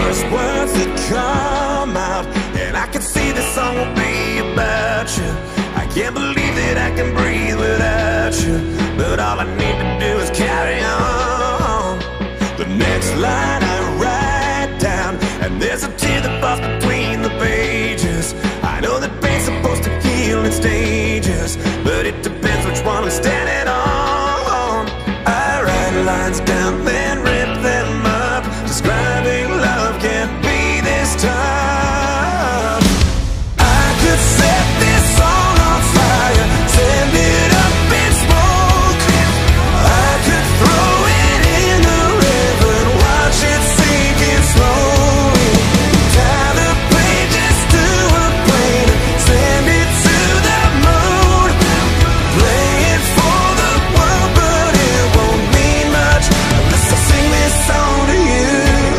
first words that come out, and I can see this song will be about you. I can't believe that I can breathe without you, but all I need to do is carry on. The next line I write down, and there's a tear that falls between the pages. I know that pain's supposed to heal in stages, but it depends which one we're standing on. I write lines down, then rip them up, describing love can't be this tough. I could set this song on fire, send it up in smoke. I could throw it in the river and watch it sinking slowly. Tie the pages to a plane and send it to the moon. Play it for the world, but it won't mean much unless I sing this song to you.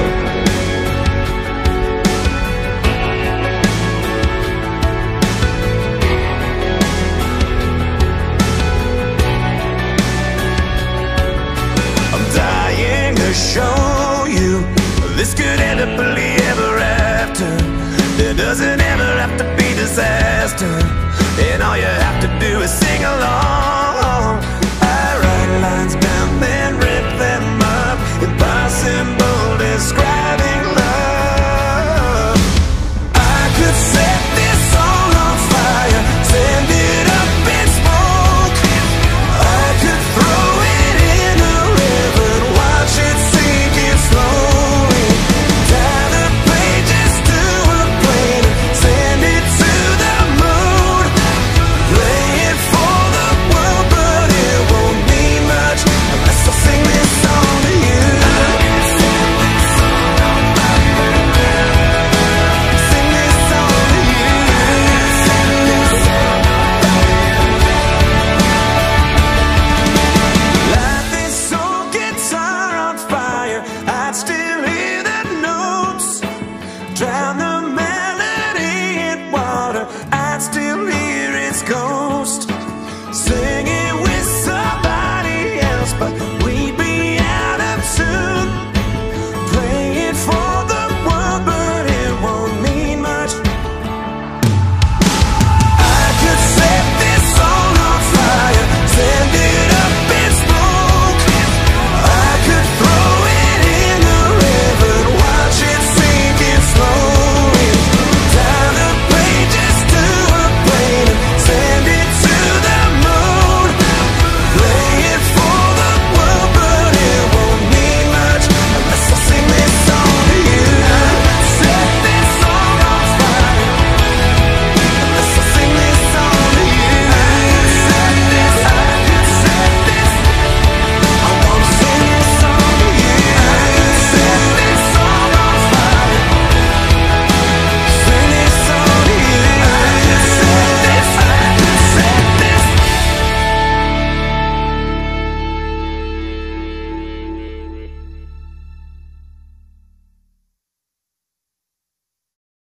I'm dying to show you this could end up happily ever after. There doesn't ever have to be disaster, and all you have to do is sing along.